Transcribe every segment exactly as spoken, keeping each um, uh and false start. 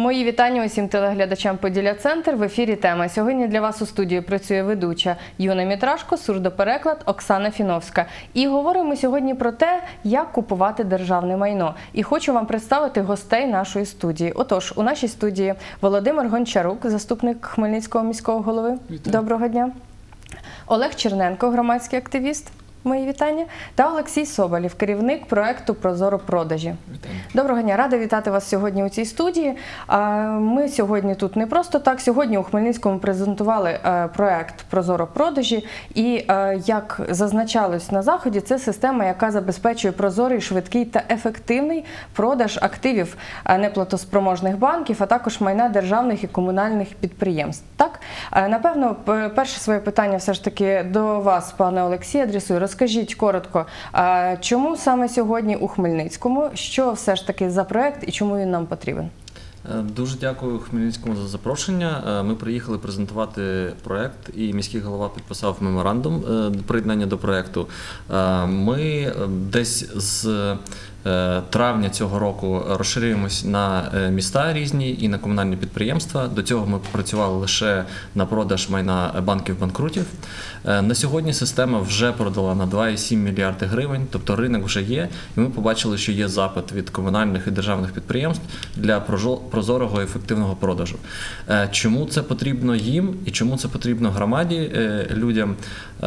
Мої вітання усім телеглядачам Поділля-Центр. В ефірі тема. Сьогодні для вас у студії працює ведуча Юна Мітрашко, сурдопереклад Оксана Фіновська. І говоримо сьогодні про те, як купувати державне майно. І хочу вам представити гостей нашої студії. Отож, у нашій студії Володимир Гончарук, заступник Хмельницького міського голови. Вітаю. Доброго дня. Олег Черненко, громадський активіст. Мої вітання. Та Олексій Соболєв, керівник проєкту «Прозоро-продажі». Вітаю. Доброго дня, рада вітати вас сьогодні у цій студії. Ми сьогодні тут не просто так. Сьогодні у Хмельницькому презентували проєкт «Прозоро-продажі». І, як зазначалось на заході, це система, яка забезпечує прозорий, швидкий та ефективний продаж активів неплатоспроможних банків, а також майна державних і комунальних підприємств. Так? Напевно, перше своє питання все ж таки до вас, пане Олексій, адресую. Розкажіть коротко, чому саме сьогодні у Хмельницькому, що все ж таки за проєкт і чому він нам потрібен? Дуже дякую Хмельницькому за запрошення. Ми приїхали презентувати проєкт, і міський голова підписав меморандум приєднання до проєкту. Ми десь з травня цього року розширюємось на міста різні і на комунальні підприємства. До цього ми працювали лише на продаж майна банків-банкрутів. На сьогодні система вже продала на два цілих сім мільярди гривень, тобто ринок вже є, і ми побачили, що є запит від комунальних і державних підприємств для прозорого і ефективного продажу. Чому це потрібно їм і чому це потрібно громаді, людям?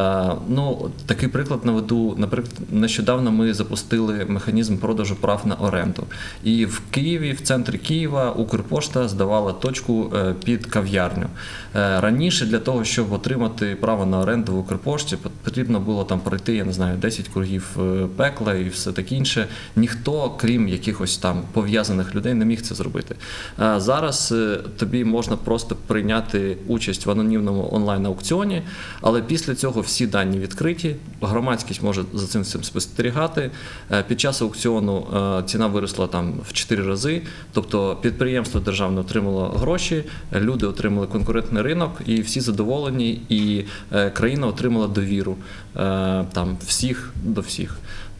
Ну, такий приклад наведу. Наприклад, нещодавно ми запустили механізм продажу прав на оренду. І в Києві, в центрі Києва, Укрпошта здавала точку під кав'ярню. Раніше для того, щоб отримати право на оренду в Укрпошті, потрібно було там пройти, я не знаю, десять кругів пекла і все таке інше. Ніхто, крім якихось там пов'язаних людей, не міг це зробити. Зараз тобі можна просто прийняти участь в анонімному онлайн-аукціоні, але після цього всі дані відкриті, громадськість може за цим всім спостерігати. Під час аукціону ціна виросла там в чотири рази, тобто підприємство державне отримало гроші, люди отримали конкурентний ринок, і всі задоволені, і країна отримала довіру там всіх до всіх.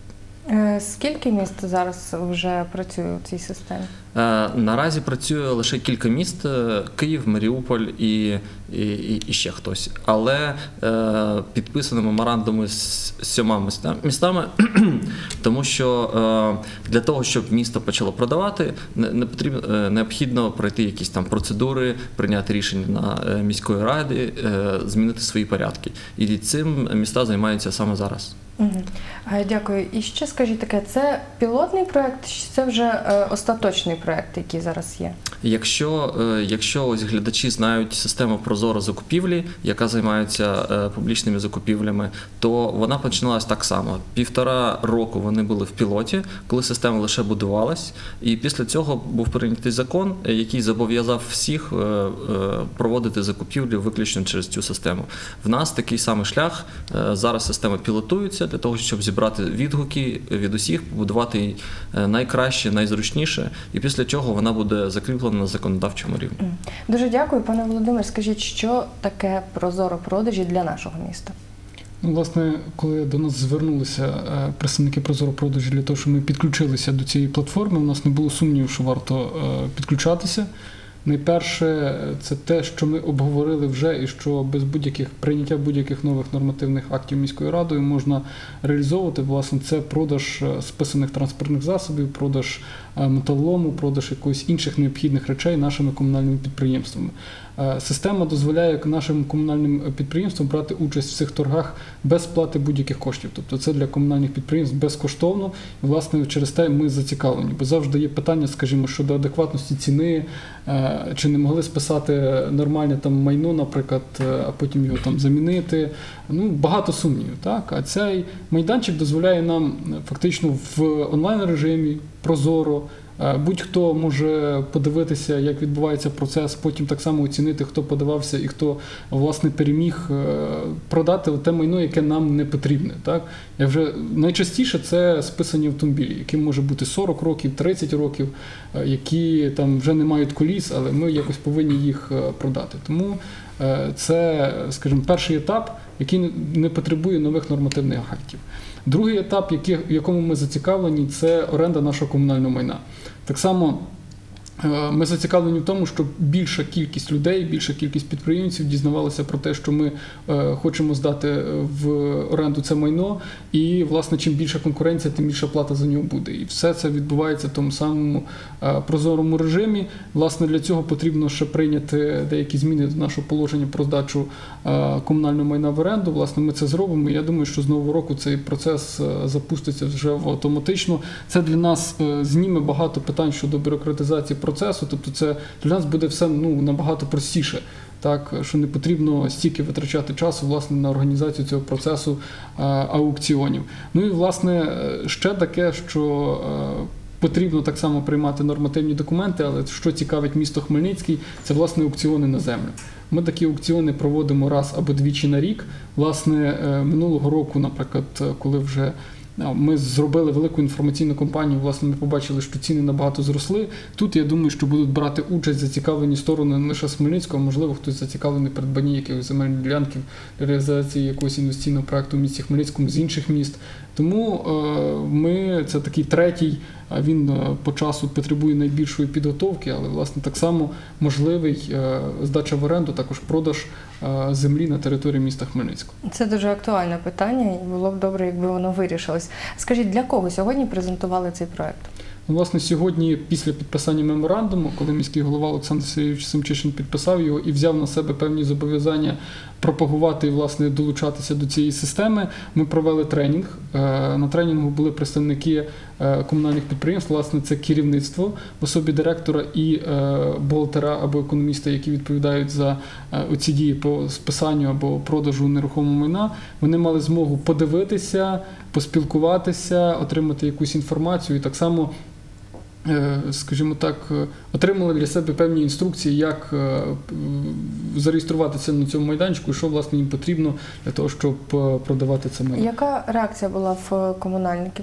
Скільки міст зараз вже працює у цій системі? Наразі працює лише кілька міст – Київ, Маріуполь і, і, і ще хтось. Але е, підписано меморандуми з сьома містами, тому що е, для того, щоб місто почало продавати, не, не потрібно, необхідно пройти якісь там процедури, прийняти рішення на міської раді, е, змінити свої порядки. І цим міста займаються саме зараз. Угу. Дякую. І ще скажіть таке, це пілотний проєкт, чи це вже е, остаточний проєкт, який зараз є? Якщо, е, якщо ось глядачі знають систему Прозоро закупівлі, яка займається е, публічними закупівлями, то вона починалась так само. Півтора року вони були в пілоті, коли система лише будувалась, і після цього був прийнятий закон, який зобов'язав всіх е, е, проводити закупівлю виключно через цю систему. В нас такий самий шлях, е, зараз система пілотується, для того, щоб зібрати відгуки від усіх, побудувати її найкраще, найзручніше, і після чого вона буде закріплена на законодавчому рівні. Дуже дякую, пане Володимир. Скажіть, що таке Прозоро-продажі для нашого міста? Ну, власне, коли до нас звернулися представники Прозоро-продажі для того, щоб ми підключилися до цієї платформи, у нас не було сумнівів, що варто підключатися. Найперше, це те, що ми обговорили вже і що без будь-яких прийняття будь-яких нових нормативних актів міською радою можна реалізовувати. Власне, це продаж списаних транспортних засобів, продаж металолому, продаж якихось інших необхідних речей нашими комунальними підприємствами. Система дозволяє нашим комунальним підприємствам брати участь в цих торгах без сплати будь-яких коштів. Тобто це для комунальних підприємств безкоштовно, і, власне, через те ми зацікавлені. Бо завжди є питання, скажімо, щодо адекватності ціни, чи не могли списати нормальне там майно, наприклад, а потім його там замінити. Ну, багато сумнівів, так? А цей майданчик дозволяє нам фактично в онлайн-режимі, прозоро, будь-хто може подивитися, як відбувається процес, потім так само оцінити, хто подавався і хто, власне, переміг продати те майно, яке нам не потрібне. Так? Я вже, найчастіше це списані автомобілі, яким може бути сорок років, тридцять років, які там вже не мають коліс, але ми якось повинні їх продати. Тому це, скажімо, перший етап, який не потребує нових нормативних актів. Другий етап, в якому ми зацікавлені, це оренда нашого комунального майна. Так само Ми зацікавлені в тому, щоб більша кількість людей, більша кількість підприємців дізнавалися про те, що ми хочемо здати в оренду це майно, і, власне, чим більша конкуренція, тим більша плата за нього буде. І все це відбувається в тому самому прозорому режимі. Власне, для цього потрібно ще прийняти деякі зміни до нашого положення про здачу комунального майна в оренду. Власне, ми це зробимо. Я думаю, що з нового року цей процес запуститься вже автоматично. Це для нас зніме багато питань щодо бюрократизації процесу, тобто це для нас буде все ну, набагато простіше, так, що не потрібно стільки витрачати часу, власне, на організацію цього процесу а, аукціонів. Ну і, власне, ще таке, що а, потрібно так само приймати нормативні документи, але що цікавить місто Хмельницький, це, власне, аукціони на землю. Ми такі аукціони проводимо раз або двічі на рік. Власне, минулого року, наприклад, коли вже ми зробили велику інформаційну кампанію, власне, ми побачили, що ціни набагато зросли. Тут, я думаю, що будуть брати участь зацікавлені сторони не лише з Хмельницького, а можливо, хтось зацікавлений в придбанні якихось земельних ділянків для реалізації якогось інвестиційного проєкту в місті Хмельницькому з інших міст. Тому ми, це такий третій, він по часу потребує найбільшої підготовки, але, власне, так само можливий здача в оренду, також продаж землі на території міста Хмельницького. Це дуже актуальне питання, і було б добре, якби воно вирішилось. Скажіть, для кого сьогодні презентували цей проект? Власне, сьогодні, після підписання меморандуму, коли міський голова Олександр Сергійович Семчишин підписав його і взяв на себе певні зобов'язання пропагувати і, власне, долучатися до цієї системи, ми провели тренінг. На тренінгу були представники комунальних підприємств, власне, це керівництво в особі директора і бухгалтера або економіста, які відповідають за оці дії по списанню або продажу нерухомого майна. Вони мали змогу подивитися, поспілкуватися, отримати якусь інформацію і так само, скажімо так, отримали для себе певні інструкції, як зареєструватися на цьому майданчику і що, власне, їм потрібно для того, щоб продавати це майно. Яка реакція була в комунальників?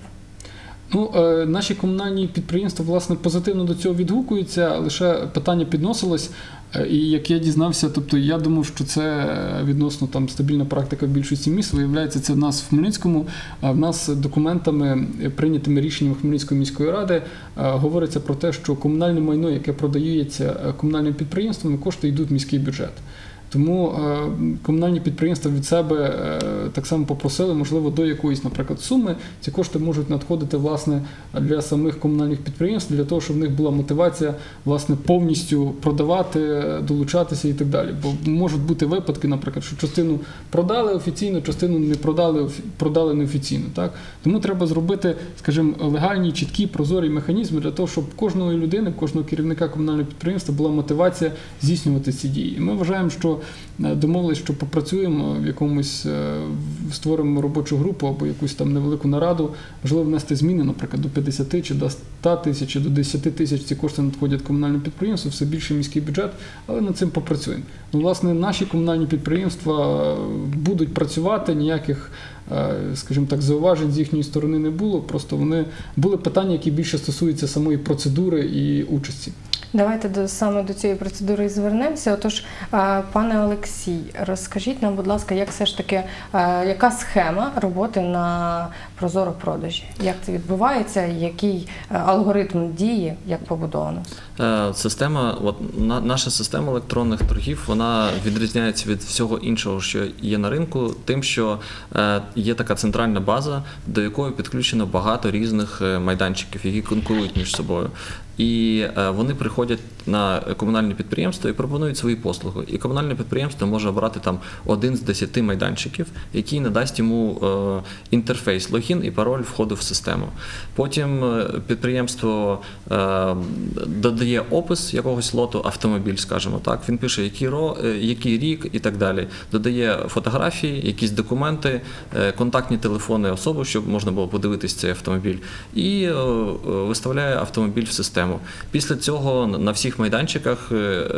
Ну, наші комунальні підприємства, власне, позитивно до цього відгукуються, лише питання підносилось, і як я дізнався, тобто я думав, що це відносно там стабільна практика в більшості міст, виявляється, це в нас в Хмельницькому, в нас документами, прийнятими рішеннями Хмельницької міської ради, говориться про те, що комунальне майно, яке продається комунальним підприємствами, кошти йдуть в міський бюджет. Тому е, комунальні підприємства від себе е, так само попросили, можливо, до якоїсь, наприклад, суми. Ці кошти можуть надходити, власне, для самих комунальних підприємств, для того, щоб в них була мотивація, власне, повністю продавати, долучатися і так далі. Бо можуть бути випадки, наприклад, що частину продали офіційно, частину не продали, продали неофіційно. Так? Тому треба зробити, скажімо, легальні, чіткі, прозорі механізми для того, щоб кожної людини, кожного керівника комунального підприємства була мотивація здійснювати ці дії. І ми вважаємо, що домовились, що попрацюємо в якомусь, створимо робочу групу або якусь там невелику нараду, можливо внести зміни, наприклад, до п'ятдесят чи до ста тисяч, чи до десяти тисяч ці кошти надходять комунальним підприємствам, все більше міський бюджет, але над цим попрацюємо. Ну, власне, наші комунальні підприємства будуть працювати, ніяких, скажімо так, зауважень з їхньої сторони не було, просто вони були питання, які більше стосуються самої процедури і участі. Давайте до, саме до цієї процедури і звернемося. Отож, пане Олексій, розкажіть нам, будь ласка, як все ж таки, яка схема роботи на прозоро-продажі? Як це відбувається? Який алгоритм дії, як побудовано? Система, от, на, наша система електронних торгів, вона відрізняється від всього іншого, що є на ринку, тим, що е, є така центральна база, до якої підключено багато різних майданчиків, які конкурують між собою. І е, вони приходять на комунальне підприємство і пропонують свої послуги. І комунальне підприємство може обрати там один з десяти майданчиків, який надасть йому е, інтерфейс, логін і пароль входу в систему. Потім е, підприємство е, додає опис якогось лоту, автомобіль, скажімо так. Він пише, який, ро, е, який рік і так далі. Додає фотографії, якісь документи, е, контактні телефони особи, щоб можна було подивитись цей автомобіль. І е, виставляє автомобіль в систему. Після цього на всіх майданчиках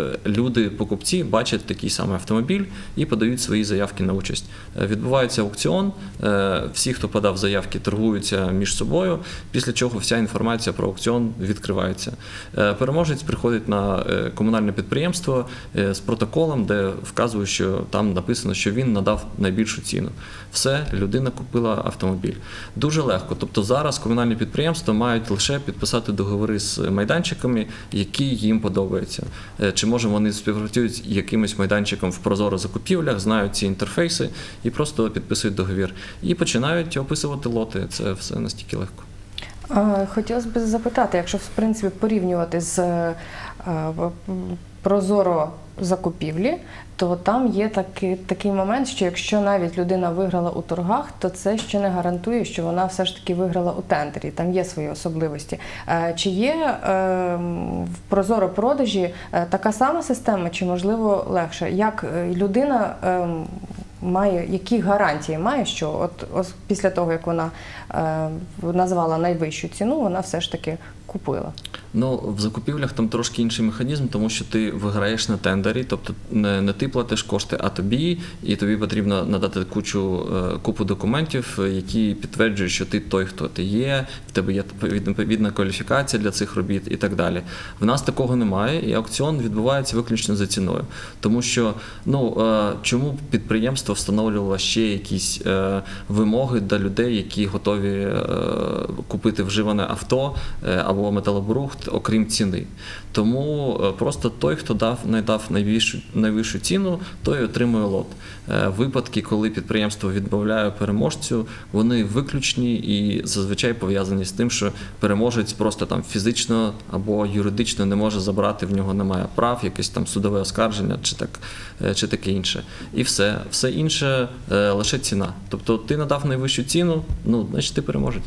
люди, покупці, бачать такий самий автомобіль і подають свої заявки на участь. Відбувається аукціон, всі, хто подав заявки, торгуються між собою, після чого вся інформація про аукціон відкривається. Переможець переможець приходить на е, комунальне підприємство е, з протоколом, де вказує, що там написано, що він надав найбільшу ціну. Все, людина купила автомобіль. Дуже легко. Тобто зараз комунальні підприємства мають лише підписати договори з майданчиками, які їм подобаються. Е, Чи може вони співпрацюють з якимось майданчиком в прозоро закупівлях, знають ці інтерфейси і просто підписують договір. І починають описувати лоти. Це все настільки легко. Е, Хотілося б запитати, якщо в принципі порівнювати з е, в- прозоро закупівлі, то там є такий, такий момент, що якщо навіть людина виграла у торгах, то це ще не гарантує, що вона все ж таки виграла у тендері. Там є свої особливості. Е, Чи є е, в прозоро продажі е, така сама система, чи можливо легше? Як е, людина е, має, які гарантії має, що от ось після того, як вона е, назвала найвищу ціну, вона все ж таки купила? Ну, в закупівлях там трошки інший механізм, тому що ти виграєш на тендері, тобто не, не ти платиш кошти, а тобі, і тобі потрібно надати кучу, е, купу документів, які підтверджують, що ти той, хто ти є, в тебе є відповідна кваліфікація для цих робіт і так далі. В нас такого немає, і аукціон відбувається виключно за ціною. Тому що, ну, е, чому підприємство встановлювало ще якісь е, вимоги для людей, які готові е, купити вживане авто е, або металобрухт, окрім ціни. Тому е, просто той, хто дав, найдав найвищу, найвищу ціну, той отримує лот. Е, Випадки, коли підприємство відмовляє переможцю, вони виключні і зазвичай пов'язані з тим, що переможець просто там фізично або юридично не може забрати, в нього немає прав, якесь там судове оскарження чи, так, е, чи таке інше. І все. Все інше е, лише ціна. Тобто ти надав найвищу ціну, ну, значить ти переможець.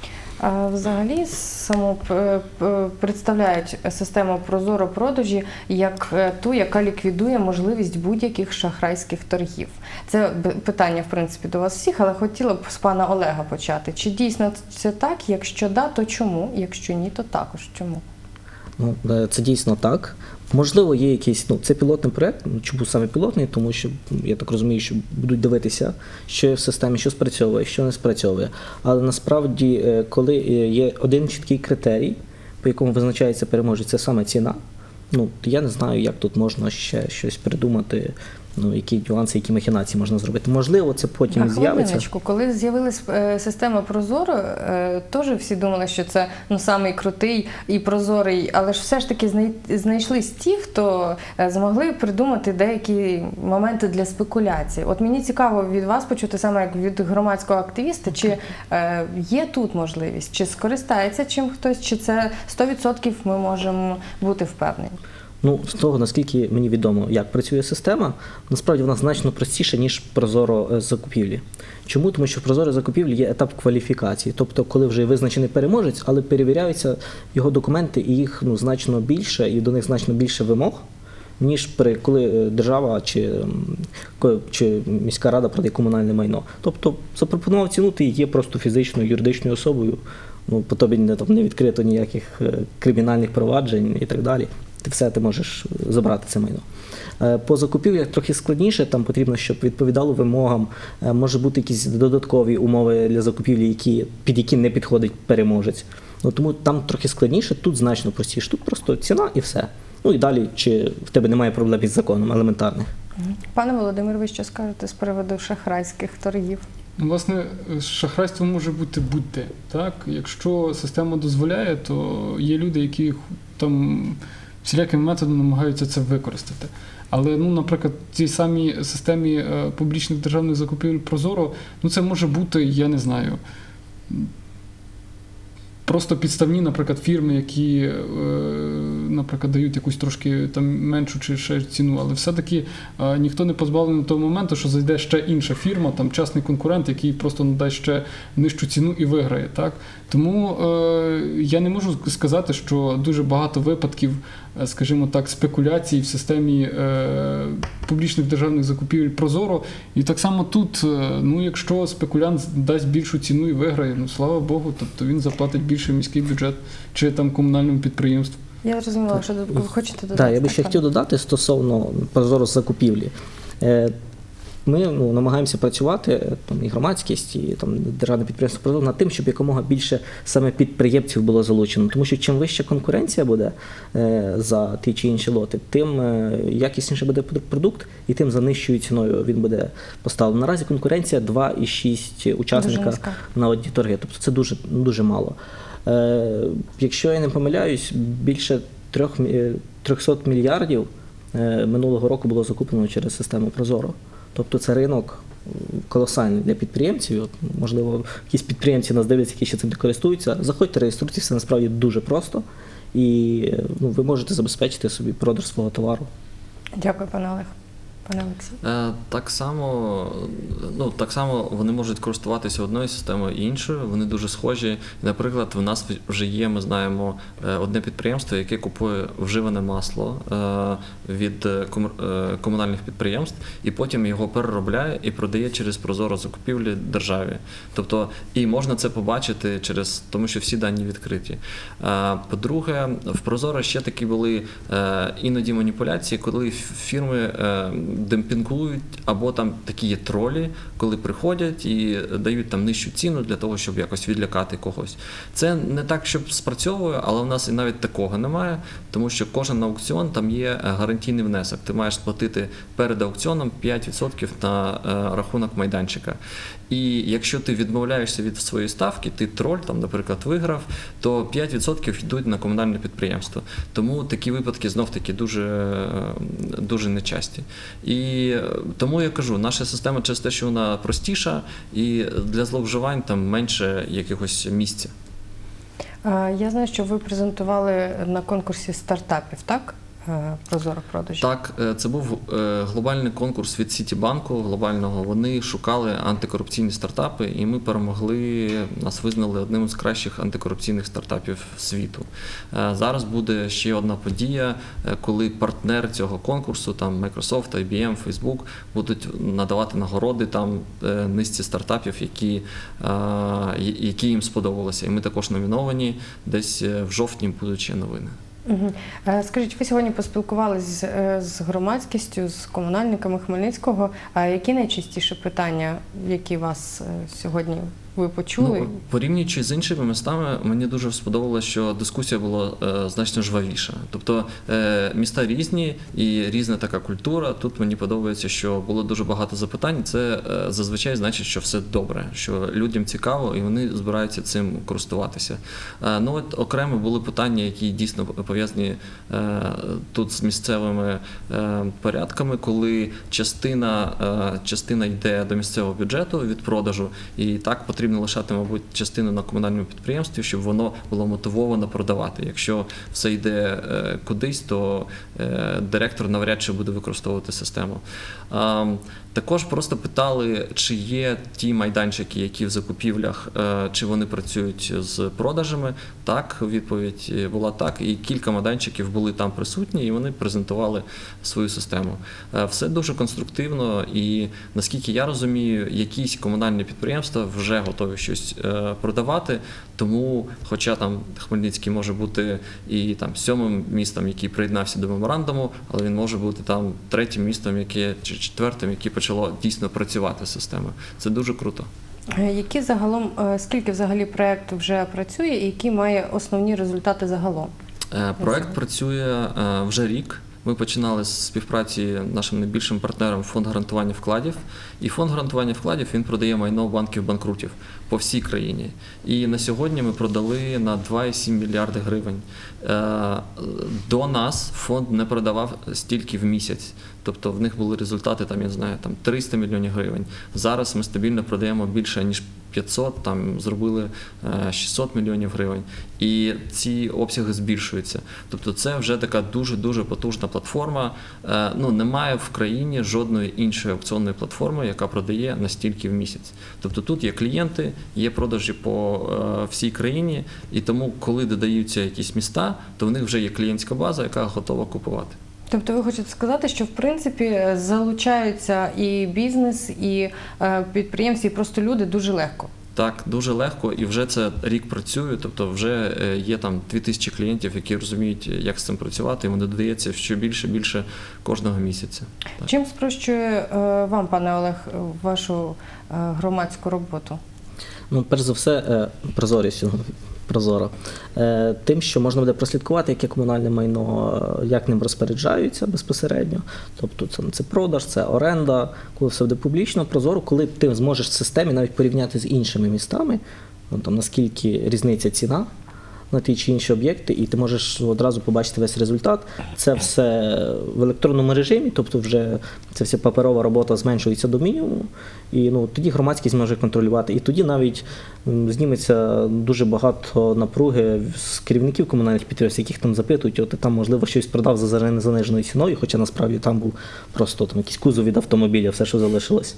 А взагалі саму е, е, представляють систему прозоро продажі як е, ту, яка ліквідує можливість будь-яких шахрайських торгів. Це б- питання, в принципі, до вас всіх, але хотіла б з пана Олега почати. Чи дійсно це так? Якщо да, то чому? Якщо ні, то також чому? Ну, е, це дійсно так. Можливо, є якийсь, ну, це пілотний проєкт, ну, чому саме пілотний, тому що, я так розумію, що будуть дивитися, що є в системі, що спрацьовує, що не спрацьовує. Але насправді, е, коли е, є один чіткий критерій, по якому визначається переможець, це саме ціна, ну, я не знаю, як тут можна ще щось придумати, ну, які нюанси, які махінації можна зробити. Можливо, це потім На з'явиться. хвилиночку, коли з'явилась е, система Прозоро, е, теж всі думали, що це ну самий крутий і прозорий, але ж все ж таки знай- знайшлись ті, хто е, змогли придумати деякі моменти для спекуляції. От мені цікаво від вас почути саме як від громадського активіста, чи е, є тут можливість, чи скористається чим хтось, чи це сто відсотків ми можемо бути впевнені. Ну, з того, наскільки мені відомо, як працює система, насправді вона значно простіша, ніж прозоро е, закупівлі. Чому? Тому що в прозоро закупівлі є етап кваліфікації, тобто коли вже визначений переможець, але перевіряються його документи, і їх ну, значно більше, і до них значно більше вимог, ніж при коли е, держава чи, м, ко- чи міська рада продає комунальне майно. Тобто запропонував ціну, ти є просто фізичною, юридичною особою, ну, по тобі не, там, не відкрито ніяких е, кримінальних проваджень і так далі. Ти все ти можеш забрати це майно. Е, По закупівлях трохи складніше, там потрібно, щоб відповідало вимогам, е, може бути якісь додаткові умови для закупівлі, які, під які не підходить переможець. Ну, тому там трохи складніше, тут значно простіше. Тут просто ціна і все. Ну і далі, чи в тебе немає проблем із законом елементарних. Пане Володимир, ви що скажете з приводу шахрайських торгів? Ну, власне, шахрайство може бути будь-де. Так? Якщо система дозволяє, то є люди, які там всіляким методом намагаються це використати. Але, ну, наприклад, в цій самій системі е, публічних державних закупівель Прозоро, ну, це може бути, я не знаю, просто підставні, наприклад, фірми, які, е, наприклад, дають якусь трошки там меншу чи ще ціну, але все-таки е, ніхто не позбавлений того моменту, що зайде ще інша фірма, там частний конкурент, який просто надасть ще нижчу ціну і виграє. Так? Тому е, я не можу сказати, що дуже багато випадків, е, скажімо так, спекуляцій в системі е, публічних державних закупівель Прозоро. І так само тут, е, ну, якщо спекулянт дасть більшу ціну і виграє, ну, слава Богу, тобто він заплатить більше в міський бюджет чи там комунальному підприємству. Я зрозуміла, що ви хочете додати. Так, я би ще Так, хотів додати стосовно прозоро закупівлі. Е, ми ну, намагаємося працювати, там, і громадськість, і там, державне підприємство «Прозоро» над тим, щоб якомога більше саме підприємців було залучено. Тому що чим вища конкуренція буде е, за ті чи інші лоти, тим е, якісніше буде продукт і тим за нижчою ціною він буде поставлений. Наразі конкуренція два і шість учасника на одні торги. Тобто це дуже, дуже мало. Е, якщо я не помиляюсь, більше трьохсот мільярдів минулого року було закуплено через систему «Прозоро». Тобто це ринок колосальний для підприємців. От, можливо, якісь підприємці нас дивляться, які ще цим не користуються. Заходьте, реєструйтесь, це насправді дуже просто. І ну, ви можете забезпечити собі продаж свого товару. Дякую, пане Олег. Пане Олексій. Так само, ну, так само вони можуть користуватися одною системою і іншою, вони дуже схожі. Наприклад, в нас вже є, ми знаємо, одне підприємство, яке купує вживане масло від комунальних підприємств і потім його переробляє і продає через Прозоро закупівлі державі. Тобто, і можна це побачити через, тому що всі дані відкриті. По-друге, в Прозоро ще такі були іноді маніпуляції, коли фірми демпінгують, або там такі є тролі, коли приходять і дають там нижчу ціну для того, щоб якось відлякати когось. Це не так, щоб спрацьовує, але в нас і навіть такого немає, тому що кожен аукціон, там є гарантійний внесок. Ти маєш сплатити перед аукціоном п'ять відсотків на рахунок майданчика. І якщо ти відмовляєшся від своєї ставки, ти троль, там, наприклад, виграв, то п'ять відсотків йдуть на комунальне підприємство. Тому такі випадки знов-таки дуже, дуже нечасті. І тому я кажу, наша система через те, що вона простіша, і для зловживань там менше якихось місця. Я знаю, що ви презентували на конкурсі стартапів, так? Прозоро продажі. Так, це був глобальний конкурс від Сітібанку глобального. Вони шукали антикорупційні стартапи, і ми перемогли, нас визнали одним з кращих антикорупційних стартапів світу. Зараз буде ще одна подія, коли партнер цього конкурсу, там Microsoft, ай бі ем, Facebook, будуть надавати нагороди там низці стартапів, які, які їм сподобалися. І ми також номіновані, десь в жовтні будуть ще новини. Угу. Скажіть, ви сьогодні поспілкувалися з, з громадськістю, з комунальниками Хмельницького. Які найчастіші питання, які вас сьогодні ви почули? Ну, порівнюючи з іншими містами, мені дуже сподобалося, що дискусія була е, значно жвавіша. Тобто е, міста різні і різна така культура. Тут мені подобається, що було дуже багато запитань. Це е, зазвичай значить, що все добре, що людям цікаво і вони збираються цим користуватися. Е, ну от окремо були питання, які дійсно пов'язані е, тут з місцевими е, порядками, коли частина, е, частина йде до місцевого бюджету від продажу, і так потрібно Потрібно лишати, мабуть, частину на комунальному підприємстві, щоб воно було мотивовано продавати. Якщо все йде е, кудись, то е, директор навряд чи буде використовувати систему. А, також просто питали, чи є ті майданчики, які в закупівлях, е, чи вони працюють з продажами. Так, відповідь була так. І кілька майданчиків були там присутні, і вони презентували свою систему. Е, все дуже конструктивно, і, наскільки я розумію, якісь комунальні підприємства вже готові щось е, продавати, тому, хоча там Хмельницький може бути і там сьомим містом, який приєднався до меморандуму, але він може бути там третім містом, яке, чи четвертим, яке почало дійсно працювати з системою. Це дуже круто. Які загалом, скільки взагалі проєкт вже працює і які має основні результати загалом? Е, проєкт працює е, вже рік. Ми починали з співпраці нашим найбільшим партнером Фонд гарантування вкладів. І Фонд гарантування вкладів, він продає майно банків-банкрутів по всій країні. І на сьогодні ми продали на два цілих сім мільярди гривень. До нас фонд не продавав стільки в місяць. Тобто в них були результати, там, я знаю, там триста мільйонів гривень. Зараз ми стабільно продаємо більше, ніж п'ятсот, там зробили шістсот мільйонів гривень. І ці обсяги збільшуються. Тобто це вже така дуже-дуже потужна платформа. Ну, немає в країні жодної іншої аукціонної платформи, яка продає настільки в місяць. Тобто тут є клієнти, є продажі по всій країні, і тому, коли додаються якісь міста, то в них вже є клієнтська база, яка готова купувати. Тобто ви хочете сказати, що в принципі залучаються і бізнес, і підприємці, і просто люди дуже легко? Так, дуже легко, і вже це рік працює, тобто вже е, є там дві тисячі клієнтів, які розуміють, як з цим працювати, і воно додається що більше і більше кожного місяця. Так. Чим спрощує е, вам, пане Олег, вашу е, громадську роботу? Ну, перш за все, е, прозорістю. Прозоро. Е, Тим, що можна буде прослідкувати, яке комунальне майно, е, як ним розпоряджаються безпосередньо. Тобто це, це продаж, це оренда, коли все буде публічно, прозоро, коли ти зможеш в системі навіть порівняти з іншими містами, ну, там, наскільки різниця ціна на ті чи інші об'єкти, і ти можеш одразу побачити весь результат. Це все в електронному режимі, тобто вже ця вся паперова робота зменшується до мінімуму, і ну, тоді громадськість може контролювати. І тоді навіть м, зніметься дуже багато напруги з керівників комунальних підприємств, яких там запитують, от ти там, можливо, щось продав за заниженою ціною, хоча насправді там був просто там, якийсь кузов від автомобіля, все, що залишилось.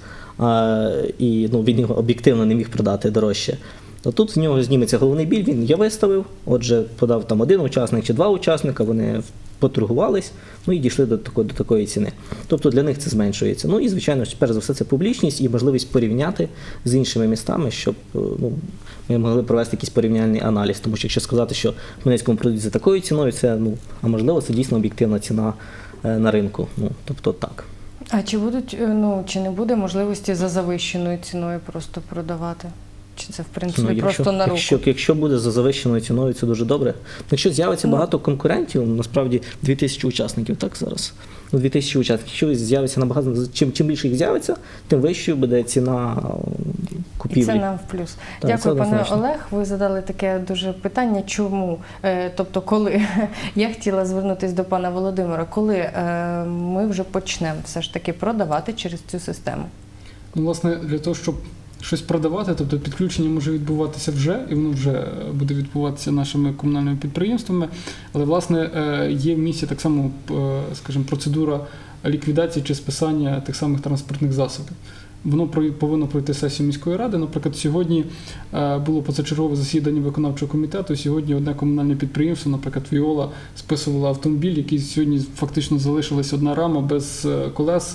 А, і ну, він його об'єктивно не міг продати дорожче. А тут з нього зніметься головний біль, він я виставив, отже, подав там один учасник чи два учасника, вони поторгувались, ну і дійшли до такої, до такої ціни. Тобто для них це зменшується. Ну і, звичайно, перш за все, це публічність і можливість порівняти з іншими містами, щоб ну, ми могли провести якийсь порівняльний аналіз. Тому що якщо сказати, що в Хмельницькому продають за такою ціною, це, ну, а можливо, це дійсно об'єктивна ціна е, на ринку. Ну, тобто так. А чи будуть, ну, чи не буде можливості за завищеною ціною просто продавати? Чи це, в принципі, Ну, якщо, просто на руку? якщо, якщо буде за завищеною ціною, це дуже добре. Якщо з'явиться Ну. багато конкурентів, насправді дві тисячі учасників, так зараз? Ну, дві тисячі учасників. Якщо з'явиться набагато, чим, чим більше їх з'явиться, тим вищою буде ціна купівлі. І це нам в плюс. Так, Дякую, це пане однозначно. Олег. Ви задали таке дуже питання, чому, е, тобто коли. Я хотіла звернутися до пана Володимира, коли е, ми вже почнемо все ж таки продавати через цю систему? Ну, власне, для того, щоб щось продавати, тобто підключення може відбуватися вже, і воно вже буде відбуватися нашими комунальними підприємствами, але, власне, є в місті так само, скажімо, процедура ліквідації чи списання тих самих транспортних засобів. Воно повинно пройти сесію міської ради. Наприклад, сьогодні було позачергове засідання виконавчого комітету, сьогодні одне комунальне підприємство, наприклад, Віола, списувало автомобіль, який сьогодні фактично залишилась одна рама без колес,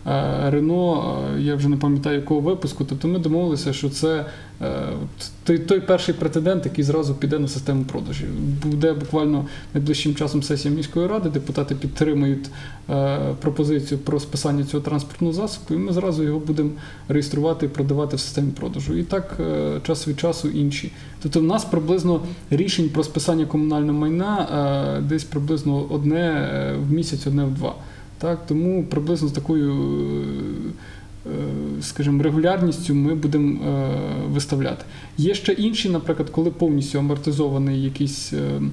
Рено, я вже не пам'ятаю якого випуску, тобто ми домовилися, що це той, той перший претендент, який зразу піде на систему продажів. Буде буквально найближчим часом сесія міської ради, депутати підтримують пропозицію про списання цього транспортного засобу, і ми зразу його будемо реєструвати і продавати в системі продажу. І так час від часу інші. Тобто в нас приблизно рішень про списання комунального майна десь приблизно одне в місяць, одне в два. Так, тому приблизно з такою, скажімо, регулярністю ми будемо виставляти. Є ще інші, наприклад, коли повністю амортизований якийсь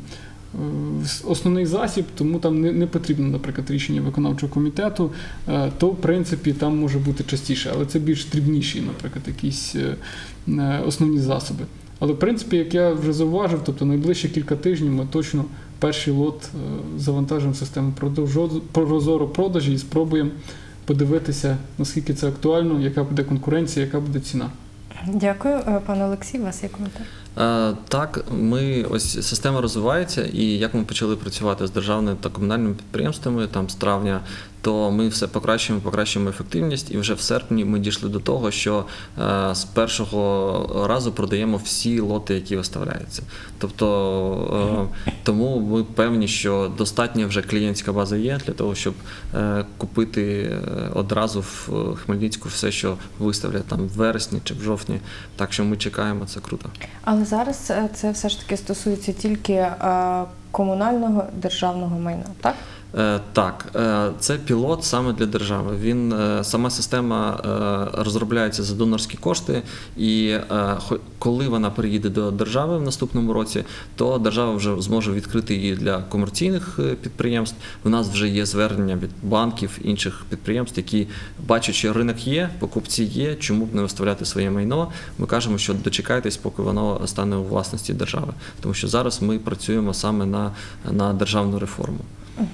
основний засіб, тому там не, не потрібно, наприклад, рішення виконавчого комітету, то, в принципі, там може бути частіше, але це більш дрібніші, наприклад, якісь основні засоби. Але, в принципі, як я вже зауважив, тобто найближчі кілька тижнів ми точно перший лот завантажимо в систему прозоро продажі і спробуємо подивитися, наскільки це актуально, яка буде конкуренція, яка буде ціна. Дякую. Пане Олексій, у вас є коментар? Е, Так, ми, ось система розвивається, і як ми почали працювати з державними та комунальними підприємствами там з травня, то ми все покращуємо, покращуємо ефективність, і вже в серпні ми дійшли до того, що е, з першого разу продаємо всі лоти, які виставляються. Тобто, е, тому ми певні, що достатня вже клієнтська база є для того, щоб е, купити одразу в Хмельницьку все, що виставлять там в вересні чи в жовтні. Так що ми чекаємо, це круто. Але зараз це все ж таки стосується тільки е, комунального державного майна, так? Так, це пілот саме для держави. Він, сама система розробляється за донорські кошти, і коли вона приїде до держави в наступному році, то держава вже зможе відкрити її для комерційних підприємств. У нас вже є звернення від банків, інших підприємств, які бачать, що ринок є, покупці є, чому б не виставляти своє майно. Ми кажемо, що дочекайтесь, поки воно стане у власності держави. Тому що зараз ми працюємо саме на, на державну реформу. Угу.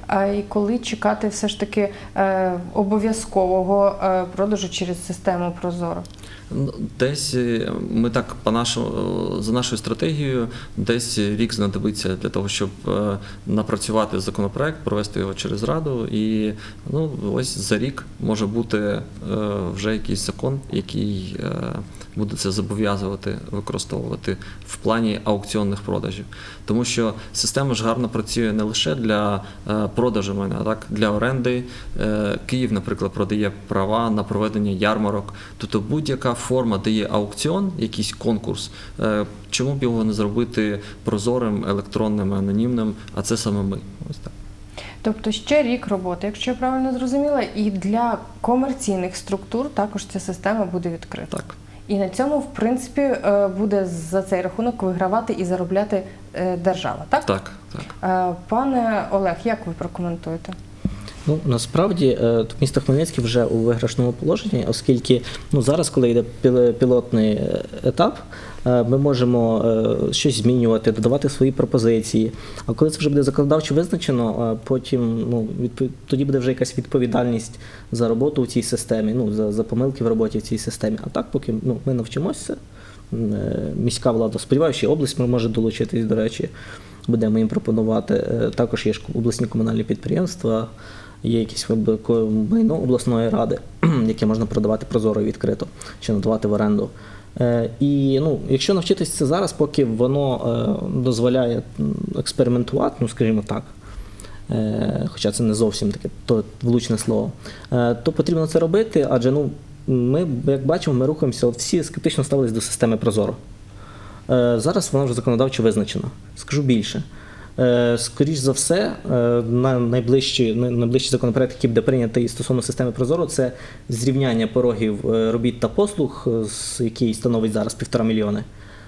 а і коли чекати все ж таки е, обов'язкового е, продажу через систему Прозоро? Ну, Десь е, ми так по нашому, за нашою стратегією, десь рік знадобиться для того, щоб е, напрацювати законопроект, провести його через Раду, і ну, ось за рік може бути е, вже якийсь закон, який е, буде це зобов'язувати використовувати в плані аукціонних продажів. Тому що система ж гарно працює не лише для е, продажу майна, а так для оренди. Е, Київ, наприклад, продає права на проведення ярмарок. Тобто будь-яка форма, де є аукціон, якийсь конкурс, е, чому б його не зробити прозорим, електронним, анонімним, а це саме ми. Ось так. Тобто ще рік роботи, якщо я правильно зрозуміла, і для комерційних структур також ця система буде відкрита. Так. І на цьому, в принципі, е, буде за цей рахунок вигравати і заробляти е, держава, так? Так, так. Е, Пане Олег, як ви прокоментуєте? Ну, насправді, е, місто Хмельницький вже у виграшному положенні, оскільки ну, зараз, коли йде піл- пілотний етап, е, ми можемо е, щось змінювати, додавати свої пропозиції. А коли це вже буде законодавчо визначено, е, потім ну, відпов... тоді буде вже якась відповідальність за роботу в цій системі, ну, за, за помилки в роботі в цій системі. А так, поки ну, ми навчимося, е, міська влада, сподіваюся, область може долучитись, до речі, будемо їм пропонувати. Е, також є ж обласні комунальні підприємства, є якесь майно обласної ради, яке можна продавати прозоро і відкрито, чи надавати в оренду. Е, і ну, якщо навчитися це зараз, поки воно е, дозволяє експериментувати, ну скажімо так, е, хоча це не зовсім таке то влучне слово, е, то потрібно це робити, адже ну, ми, як бачимо, ми рухаємося, от всі скептично ставились до системи Прозоро. Е, зараз вона вже законодавчо визначена. Скажу більше. Скоріш за все, на найближчий, найближчий законопроект, який буде прийнятий стосовно системи Прозоро, це зрівняння порогів робіт та послуг, який становить зараз півтора мільйони,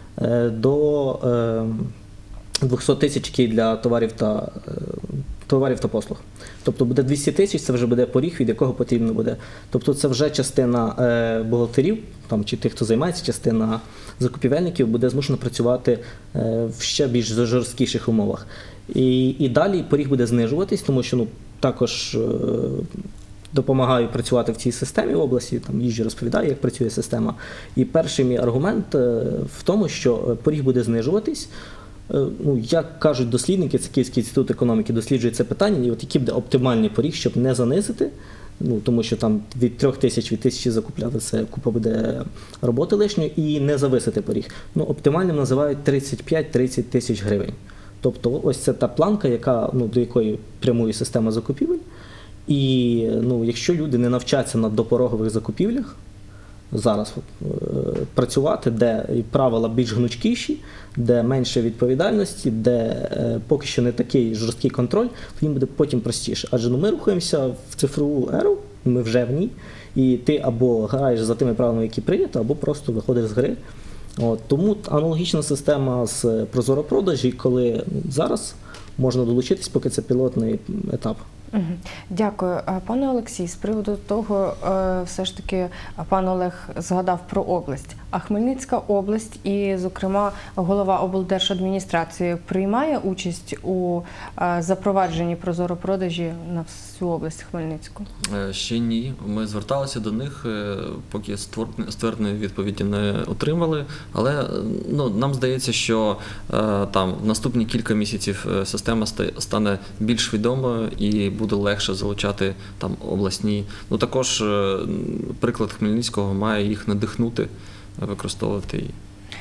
до двісті тисяч, який для товарів та, товарів та послуг. Тобто буде двісті тисяч, це вже буде поріг, від якого потрібно буде. Тобто це вже частина бухгалтерів, там, чи тих, хто займається, частина закупівельників буде змушено працювати в ще більш жорсткіших умовах. І, і далі поріг буде знижуватись, тому що ну, також допомагаю працювати в цій системі в області, там їжджу, розповідаю, як працює система. І перший мій аргумент в тому, що поріг буде знижуватись. Ну, як кажуть дослідники, це Київський інститут економіки досліджує це питання, і от який буде оптимальний поріг, щоб не занизити, ну, тому що там від трьох тисяч, від тисячі закупляти це купа буде роботи лишньої, і не зависити поріг. Ну, оптимальним називають тридцять п'ять - тридцять тисяч гривень. Тобто ось це та планка, яка, ну, до якої прямує система закупівель. І ну, якщо люди не навчаться на допорогових закупівлях, зараз от, е, працювати, де правила більш гнучкіші, де менше відповідальності, де е, поки що не такий жорсткий контроль, то їм буде потім простіше. Адже ну, ми рухаємося в цифрову еру, ми вже в ній, і ти або граєш за тими правилами, які прийнято, або просто виходиш з гри. От, тому аналогічна система з Прозоро-продажі, коли зараз можна долучитись, поки це пілотний етап. Дякую. Пане Олексій, з приводу того, все ж таки, пан Олег згадав про область. А Хмельницька область і, зокрема, голова облдержадміністрації приймає участь у запровадженні Прозоро-продажі на всю область Хмельницьку? Ще ні. Ми зверталися до них, поки ствердної відповіді не отримали. Але ну, нам здається, що там в наступні кілька місяців система стане більш відомою і буде легше залучати там обласні. Ну також приклад Хмельницького має їх надихнути використовувати її.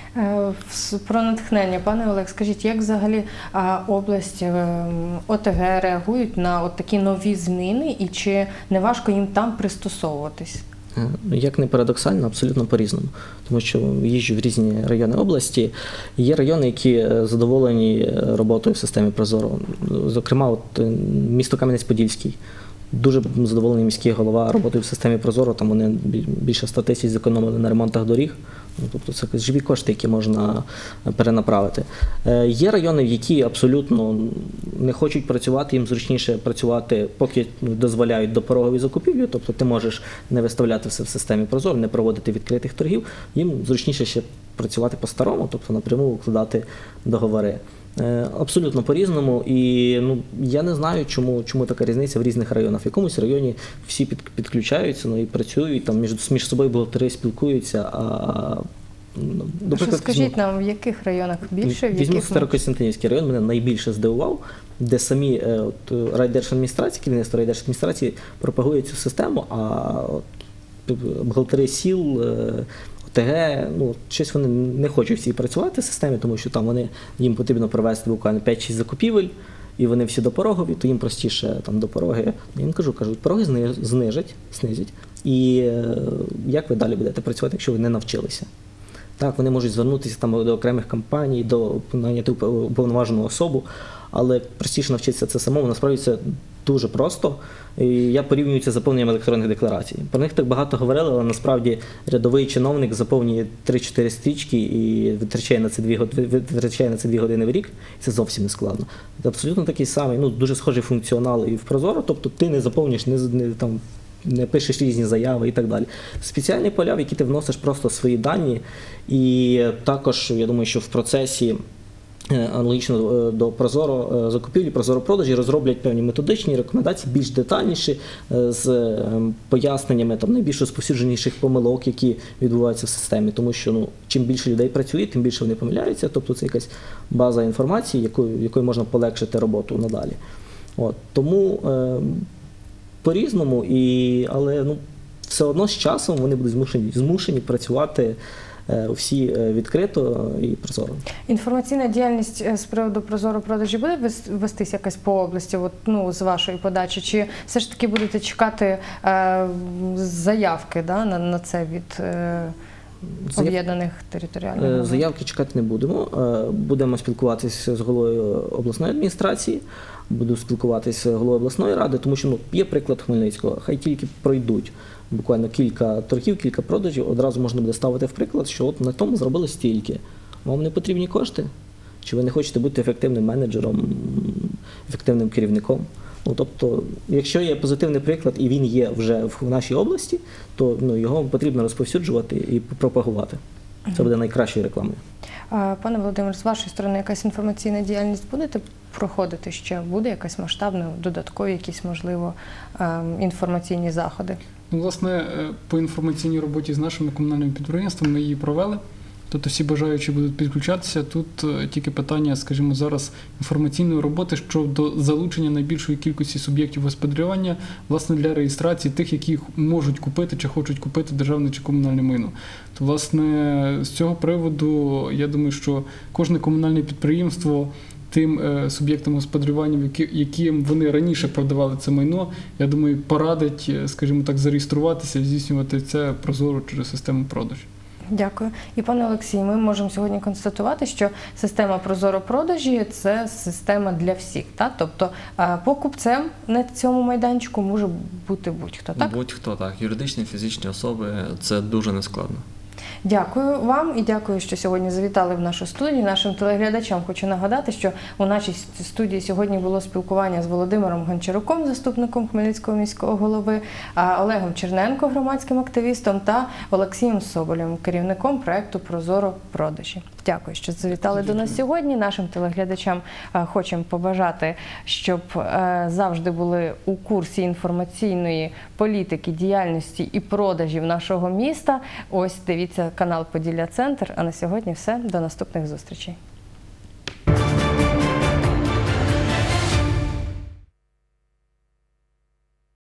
Про натхнення, пане Олег, скажіть, як взагалі область, ОТГ реагують на от такі нові зміни і чи не важко їм там пристосовуватись? Як не парадоксально, абсолютно по-різному. Тому що їжджу в різні райони області. Є райони, які задоволені роботою в системі Прозоро. Зокрема, от місто Кам'янець-Подільський. Дуже задоволений міський голова роботою в системі Прозоро. Там вони більше ста тисяч зекономили на ремонтах доріг. Тобто це живі кошти, які можна перенаправити. Є райони, які абсолютно не хочуть працювати, їм зручніше працювати, поки дозволяють допорогові закупівлі, тобто ти можеш не виставляти все в системі Прозоро, не проводити відкритих торгів, їм зручніше ще працювати по-старому, тобто напряму укладати договори. Е, Абсолютно по-різному. І ну, я не знаю, чому, чому така різниця в різних районах. В якомусь районі всі під, підключаються, ну, і працюють, там між, між собою бухгалтери спілкуються, а ну, Ну, що скажіть нам, в яких районах більше, в Візьму яких Старокостянтинівський район, мене найбільше здивував, де самі е, от, райдержадміністрації, керівництво райдержадміністрації пропагує цю систему, а от, бухгалтери сіл, е, ОТГ, ну, щось вони не хочуть всі працювати в системі, тому що там вони, їм потрібно провести буквально п'ять-шість закупівель, і вони всі допорогові, то їм простіше там допороги. Я їм кажу, кажуть, пороги зни- знижать, знизять, і е, як ви далі будете працювати, якщо ви не навчилися? Так, вони можуть звернутися там до окремих компаній, до найняти уповноважену особу, але простіше навчитися це самому. Насправді це дуже просто. І я порівнюю це з заповненням електронних декларацій. Про них так багато говорили, але насправді рядовий чиновник заповнює три-чотири стрічки і витрачає на це дві години, витрачає на це дві години в рік, і це зовсім не складно. Це абсолютно такий самий, ну, дуже схожий функціонал і в Прозоро, тобто ти не заповнюєш, не, не там. не пишеш різні заяви і так далі. Спеціальні поля, в які ти вносиш просто свої дані, і також, я думаю, що в процесі аналогічно до Прозоро закупівлі, Прозоро продажі розроблять певні методичні рекомендації, більш детальніші, з поясненнями там, найбільш розповсюдженіших помилок, які відбуваються в системі. Тому що ну, чим більше людей працює, тим більше вони помиляються, тобто це якась база інформації, якою, якою можна полегшити роботу надалі. От. Тому по-різному, і, але ну, все одно з часом вони будуть змушені, змушені працювати е, всі відкрито і прозоро. Інформаційна діяльність з приводу Прозоро продажі буде вестись якась по області, от, ну, з вашої подачі? Чи все ж таки будете чекати е, заявки да, на, на це від е, об'єднаних територіальних громад? Заявки чекати не будемо. Будемо спілкуватися з головою обласної адміністрації, буду спілкуватися з головою обласної ради, тому що ну, є приклад Хмельницького. Хай тільки пройдуть буквально кілька торгів, кілька продажів, одразу можна буде ставити в приклад, що от на тому зробили стільки. Вам не потрібні кошти? Чи ви не хочете бути ефективним менеджером, ефективним керівником? Ну, тобто, якщо є позитивний приклад і він є вже в нашій області, то ну, його потрібно розповсюджувати і пропагувати. Це буде найкращою рекламою. Пане Володимир, з вашої сторони якась інформаційна діяльність будете проходити ще? Буде якась масштабна, додаткові якісь, можливо, інформаційні заходи? Ну, власне, по інформаційній роботі з нашими комунальними підприємствами ми її провели. Тобто всі бажаючі будуть підключатися. Тут тільки питання, скажімо, зараз інформаційної роботи щодо залучення найбільшої кількості суб'єктів господарювання, власне, для реєстрації тих, які можуть купити чи хочуть купити державне чи комунальне майно. То, власне, з цього приводу, я думаю, що кожне комунальне підприємство тим суб'єктам господарювання, яким вони раніше продавали це майно, я думаю, порадить, скажімо так, зареєструватися, здійснювати це прозоро через систему продажу. Дякую. І, пане Олексій, ми можемо сьогодні констатувати, що система Прозоро продажі – це система для всіх. Так? Тобто покупцем на цьому майданчику може бути будь-хто, так? Будь-хто, так. Юридичні, фізичні особи – це дуже нескладно. Дякую вам і дякую, що сьогодні завітали в нашу студію. Нашим телеглядачам хочу нагадати, що у нашій студії сьогодні було спілкування з Володимиром Гончаруком, заступником Хмельницького міського голови, Олегом Черненко, громадським активістом, та Олексієм Соболєм, керівником проєкту Прозоро продажі. Дякую, що завітали до нас сьогодні. Нашим телеглядачам хочемо побажати, щоб завжди були у курсі інформаційної політики, діяльності і продажів нашого міста. Ось дивіться канал Поділля Центр. А на сьогодні все. До наступних зустрічей.